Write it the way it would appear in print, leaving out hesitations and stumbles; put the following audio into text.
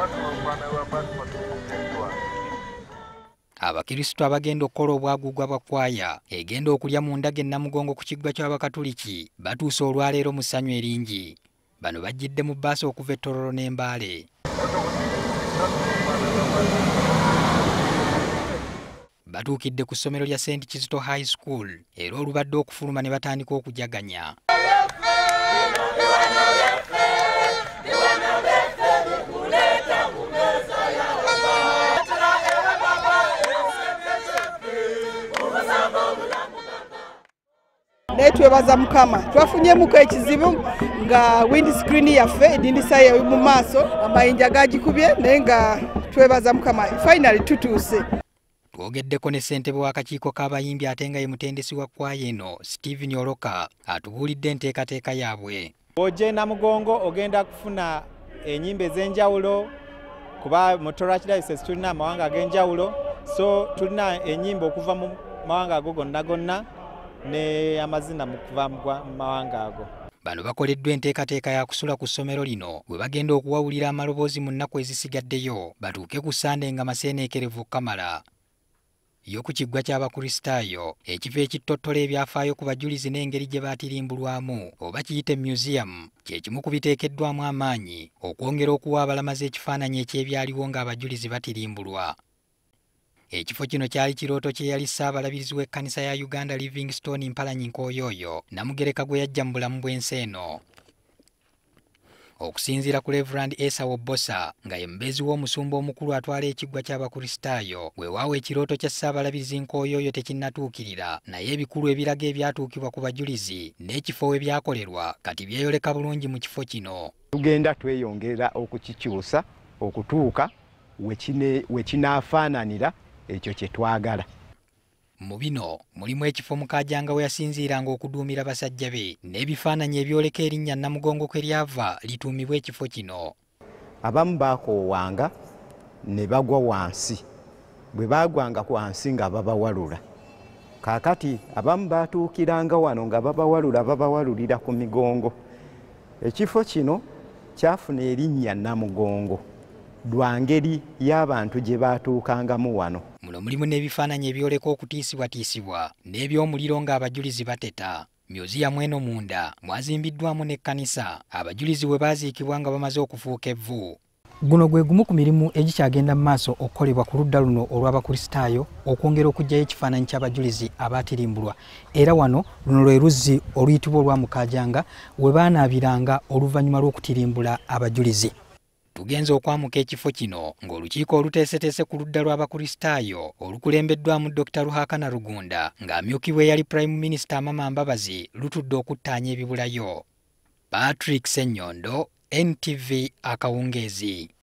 Abakristo abagenda okukola obwaguugwa bwa Kwaya egenda okulya mu ndaga Namugongo ku kiggwa ky'Abakatoliki batuuse olwaleero mu ssanyu eringi. Bano bajjidde mu bbaasi okuva e Tororo n'Embaale. Batuukidde ku ssomero lya St. Kizito High School era olubadde okufuluma ne batandika okujaganya. Netwebaza Mukama twafunyemuko ekizibu nga windscreen yaffe edindisa mu maaso amayinja gagikubye naye nga twebaza Mukama finally tutuuse. Twogeddeko ne ssentebe w'akakiiko k'abayimbi ate nga ye mutendesi wa Kwaya eno Stephen Oloka atubuulidde enteekateeka yaabwe. Ojje Namugongo ogenda kufuna ennyimba ez'enjawulo kuba mu Tororo Archdiocese tulina amawanga ag'enjawulo, so tulina ennyimba okuva mu mawanga ago gonna ne amazina mu kuva mu mawanga ago. Bano bakoleddwa enteekateeka ya kusula ku ssomero lino bwe bagenda okuwawulira amaloboozi mu nnaku ezisigaddeyo batuuke ku Sande nga maseeneekerevu kamala. Yo ku kiggwa ky'Abakrisitaayo ekifo ekitottola ebyafaayo ku bajulizi n'engeri gye baatirimbulwamu oba kiyite museum kye kimu ku biteekeddwamu amaanyi okwongera okuwa abalamaze ekifaananyi eky'ebyaliwo ng'abajulizi batirimbulwa. Ekifo kino kyali kirooto kye yali Ssaabalabirizi w'ekkanisa ya Uganda Livingstone Mpalanyi Nkooyooyo Namugereka gwe yajja mu bulamu bw'ensi eno. Okusinziira ku Reverend Esau Bosa nga ye mubeezi w'omusumba omukulu atwala ekiggwa ky'Abakrisitaayo, weewaawo ekirooto kya Ssaabalabirizi Nkooyooyo tekinnatuukirira naye ebikulu ebiraga ebyatuukibwa ku bajulizi n'ekifo we byakolerwa kati byeyoleka bulungi mu kifo kino. Tugenda tweyongera okukikyusa okutuuka we kinaafaananira ekyo kye twagala. Mu bino mulimu ekifo Mukaajanga we yasinziiranga okuduumira basajja be n'ebifaananyi ebyoleka erinnya Namugongo kwe lyava lituumibwa ekifo kino. Abamu baakoowanga ne bagwa wansi, bwe baagwanga wansi nga babawalula. Kaakati abamu baatuukiranga wano nga babawalulira ku migongo. Ekifo kino kyafuna erinnya Namugongo lwa ngeri y'abantu gye baatuukangamu wano. Muno mulimu n'ebifaananyi ebyoleka okutiisibwatiisibwa n'ebyomuliro ng'abajulizi bateta. Myezi eno munda mwazimbiddwamu n'ekkanisa abajulizi bwe baaziikibwa nga bamaze okufuuka evvu. Guno gwe gumu ku mirimu egikyagenda mu maaso okukolebwa ku ludda luno olw'Abakulisitaayo okwongera okuggyayo ekifaananyi ky'abajulizi abaatirimbulwa. Era wano luno lwe luzzi oluyitibwa olwa Mukaajanga we baanaabiranga oluvannyuma lw'okutirimbula abajulizi. Tugenze okwamuka ekifo kino ng'olukiiko oluteeseteese ku ludda lw'Abakulisitaayo olukulembeddwamu Dr. Ruhakana Rugunda ng'amyukibwa eyali Prime Minister Amama Mbabazi lutudde okuttaanya ebibulayo. Patrick Ssenyondo, NTV Akawungeezi.